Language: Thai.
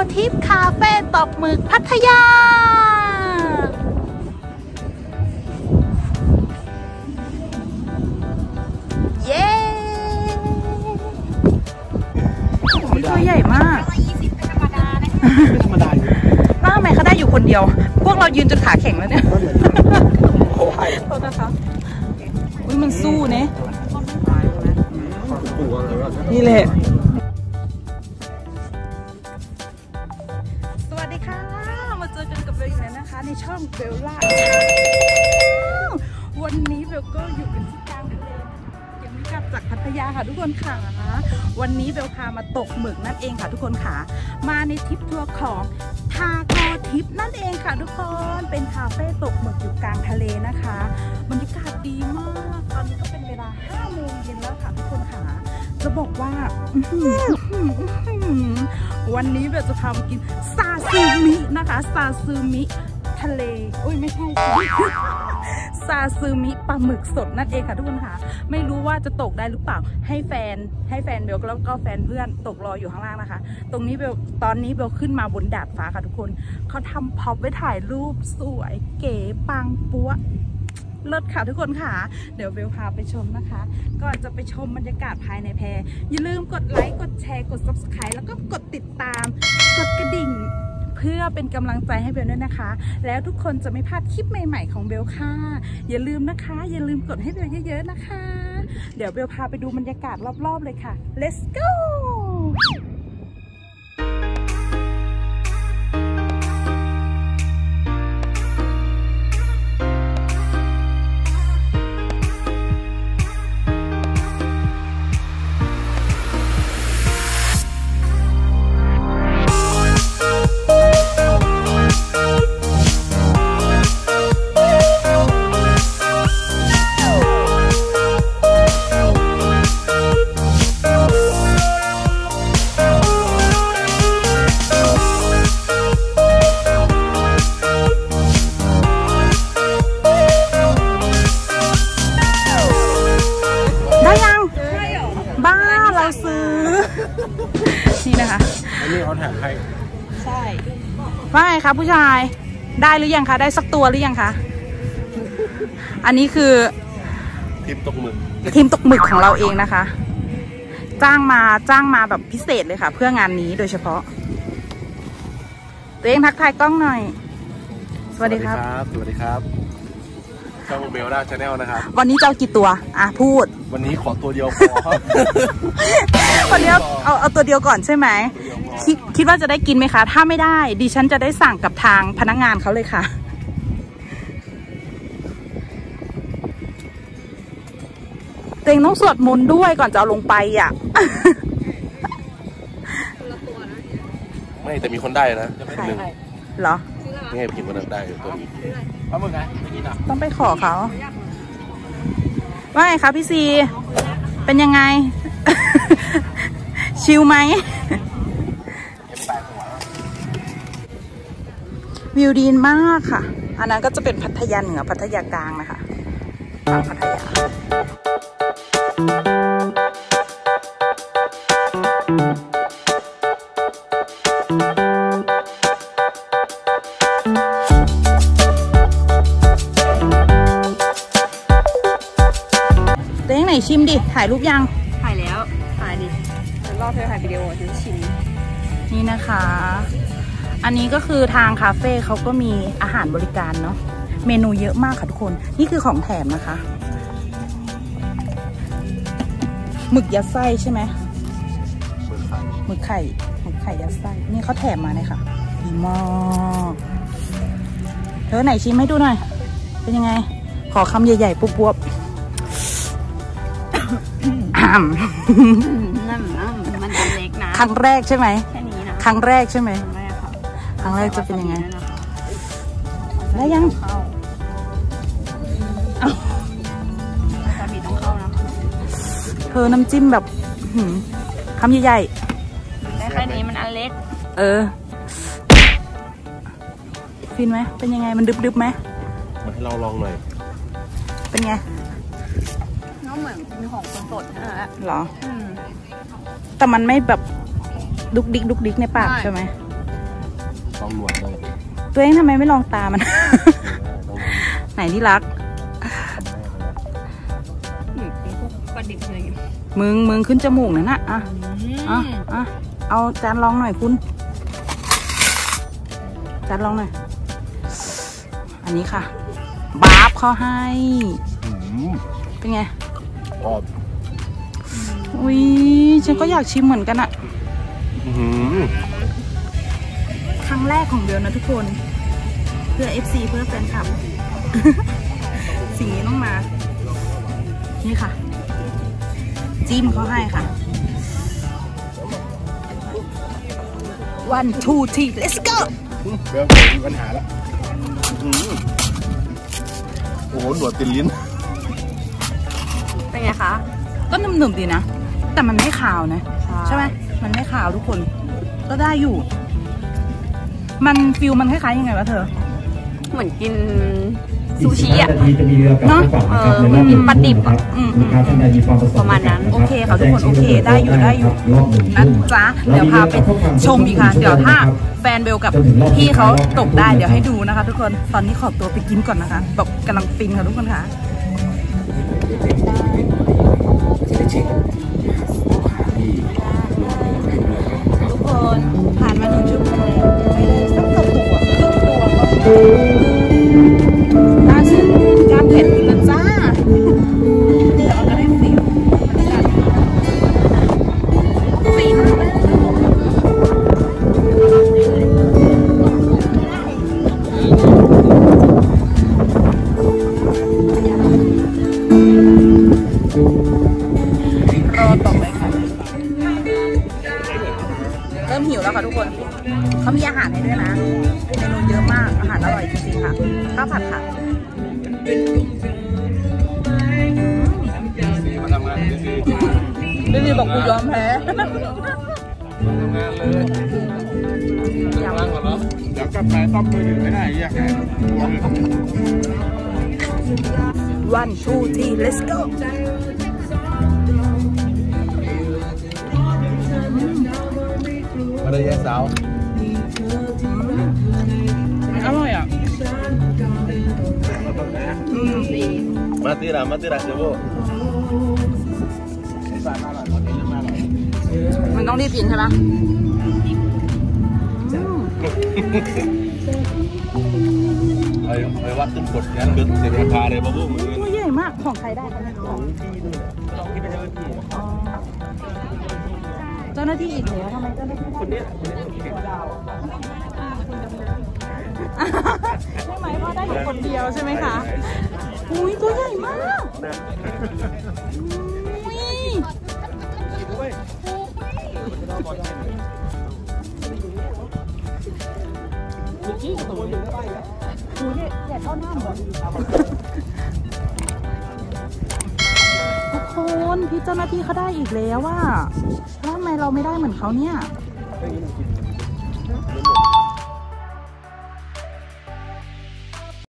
ทิปคาเฟ่ตกหมึกพัทยาเย้ตัวใหญ่มากไม่ธรรมดาอยู่แล้วทำไมเขาได้อยู่คนเดียวพวกเรายืนจนขาแข็งแล้วเนี่ยโอ้ยโทษนะคะอุ้ยมันสู้เนี่ยนี่แหละสวัสดีค่ะมาเจอกันกับเบลอีกแล้วนะคะในช่องเบลล่าวันนี้เบลก็อยู่กันที่กลางทะเลยังไม่กลับจากพัทยาค่ะทุกคนค่ะวันนี้เบลพามาตกหมึกนั่นเองค่ะทุกคนค่ะมาในทริปทัวร์ของทาโกทิปนั่นเองค่ะทุกคนเป็นคาเฟ่ตกหมึกอยู่กลางทะเลนะคะบรรยากาศดีมากตอนนี้ก็เป็นเวลา 5 โมงเย็นแล้วค่ะทุกคนค่ะจะบอกว่าวันนี้เบลจะพามากินซาซิมินะคะซาซิมิทะเลอุ้ยไม่ใช่ซาซิมิปลาหมึกสดนั่นเองค่ะทุกคนค่ะไม่รู้ว่าจะตกได้หรือเปล่าให้แฟนเบลแล้วก็แฟนเพื่อนตกรออยู่ข้างล่างนะคะตรงนี้เบลตอนนี้เบลขึ้นมาบนดาดฟ้าค่ะทุกคนเขาทำพ็อปไว้ถ่ายรูปสวยเก๋ปังปัวเลิศค่ะทุกคนค่ะเดี๋ยวเบลพาไปชมนะคะก่อนจะไปชมบรรยากาศภายในแพอย่าลืมกดไลค์กดแชร์กด Subscribe แล้วก็กดติดตามกดกระดิ่งเพื่อเป็นกำลังใจให้เบลด้วยนะคะแล้วทุกคนจะไม่พลาดคลิปใหม่ๆของเบลค่ะอย่าลืมนะคะอย่าลืมกดให้เบลเยอะๆนะคะเดี๋ยวเบลพาไปดูบรรยากาศรอบๆเลยค่ะ let's goนี่นะคะอันนี้เขาแถมให้ใช่ว่าไงคะผู้ชายได้หรือยังคะได้สักตัวหรือยังคะอันนี้คือทีมตกหมึกของเราเองนะคะจ้างมาแบบพิเศษเลยค่ะเพื่องานนี้โดยเฉพาะตัวเองทักทายกล้องหน่อยสวัสดีครับสวัสดีครับช่องเบลล่าชาแนลนะครับวันนี้จะเอากี่ตัวพูดวันนี้ขอตัวเดียวพอครับวันนี้เอาตัวเดียวก่อนใช่ไหมคิดว่าจะได้กินไหมคะถ้าไม่ได้ดิฉันจะได้สั่งกับทางพนักงานเขาเลยค่ะตัวเองต้องสวดมนต์ด้วยก่อนจะเอาลงไปไม่แต่มีคนได้นะหนึ่งเหรอนี่ไงผิวมันได้ตัวนี้เอามึงไงต้องไปขอเขาว่าไงคะพี่ซีเป็นยังไงชิลไหมวิวดีมากค่ะอันนั้นก็จะเป็นพัทยาเหนือพัทยากลางนะคะฝั่งพัทยาตัวเองไหนชิมดิถ่ายรูปยังถ่ายแล้วถ่ายดิรอเธอถ่ายวิดีโอจะชิมนี่นะคะอันนี้ก็คือทางคาเฟ่เขาก็มีอาหารบริการเนาะเมนูเยอะมากค่ะทุกคนนี่คือของแถมนะคะหมึกยัดไส้ใช่ไหมหมึกไข่ยัดไส้นี่เขาแถมมาเนี่ยค่ะดีมากเธอไหนชิมให้ดูหน่อยเป็นยังไงขอคำใหญ่ๆปุ๊บนั่นมันเล็กนะครั้งแรกใช่ไหมแค่นี้นะครั้งแรกใช่ไหมครั้งแรกจะเป็นยังไงได้ยังซาบิต้องเข้านะเธอน้ำจิ้มแบบคำใหญ่ๆได้แค่นี้มันอันเล็กฟินไหมเป็นยังไงมันดึบไหมมาให้เราลองหน่อยเป็นไงน้องเหมือนมีของสดเหรอแต่มันไม่แบบดุกดิกในปากใช่ไหมต้องหนวดต้องตัวเองทำไมไม่ลองตามัน ไหนที่รักปลาดิบเลยมึงขึ้นจมูกนั่นน่ะอ่ะเอาจานลองหน่อยคุณจานลองหน่อยอันนี้ค่ะบาร์บเขาให้เป็นไงกรอบอุ้ยฉันก็อยากชิมเหมือนกันอะครั้งแรกของเบลนะทุกคนเพื่อ FC เพื่อแฟนคลับ สิ่งนี้ต้องมานี่ค่ะจิ้มเขาให้ค่ะ 1 2 3 let's go เบลมีปัญหาแล้วโอ้โหหนวดติดลิ้นเป็นไงคะก็หนึบๆดีนะแต่มันไม่ขาวนะใช่ไหมมันไม่ขาวทุกคนก็ได้อยู่มันฟิลมันคล้ายๆยังไงวะเธอเหมือนกินซูชิอ่ะเนาะเหมือนกินปลาดิบอ่ะประมาณนั้นโอเคค่ะทุกคนโอเคได้อยู่นะจ๊ะเดี๋ยวพาไปชมอีกค่ะเดี๋ยวถ้าแฟนเบลกับพี่เขาตกได้เดี๋ยวให้ดูนะคะ ทุกคนตอนนี้ขอตัวไปกินก่อนนะคะแบบกำลังฟินค่ะทุกคนค่ะทุกคนผ่านมา1 ชั่วโมงสักตัวตาชื่นการเผ็ดอยู่นะจ้าแต่เราก็ได้ฟิลฟินรอต่อไปค่ะเริ่มหิวแล้วค่ะทุกคนเขามีอาหารให้ด้วยนะเมนูเยอะมากอาหารอร่อยจริงๆค่ะข้าวผัดค่ะมาทำงานดีพี่บอกกูยอมแพ้ทำงานเลยทำงานก่อนเนาะเดี๋ยวกลับไปต้มมือถือไม่ได้อยากให้ 1 2 3 let's go มาเลยยายสาวอร่อยอ่ะมาตีราเซโบมันต้องรีบกินใช่ไหมไอ้วัดตึ้งกดยันเดือดเสียราคาเลยบ้าบุ้งมือตัวใหญ่มากของใครได้คะเนี่ยของเจ้าหน้าที่อีกแล้วทำไมเจ้าหน้าที่คนนี้ใช่ไหมพ่อได้อยู่คนเดียวใช่ไหมคะอุ้ยตัวใหญ่มากอุ้ยใหญ่เท่าหน้าหมดทุกคนพี่เจ้าหน้าที่เขาได้อีกแล้วว่าแล้วทำไมเราไม่ได้เหมือนเขาเนี่ย